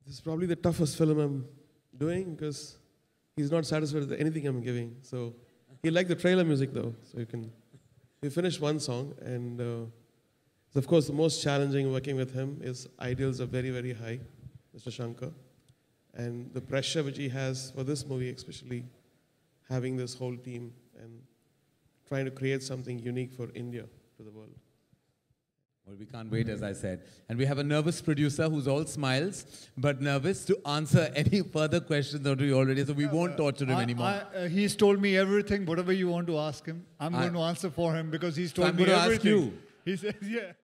This is probably the toughest film I'm doing because he's not satisfied with anything I'm giving. So he liked the trailer music though. So we finished one song, and of course the most challenging working with him is ideals are very, very high, Mr. Shankar. And the pressure which he has for this movie, especially having this whole team and trying to create something unique for India to the world. Well, we can't wait, as I said. And we have a nervous producer who's all smiles, but nervous to answer any further questions that we already, so we won't torture him anymore. He's told me everything, whatever you want to ask him. I'm going to answer for him because he's told me everything. I'm going to ask you. He says, yeah.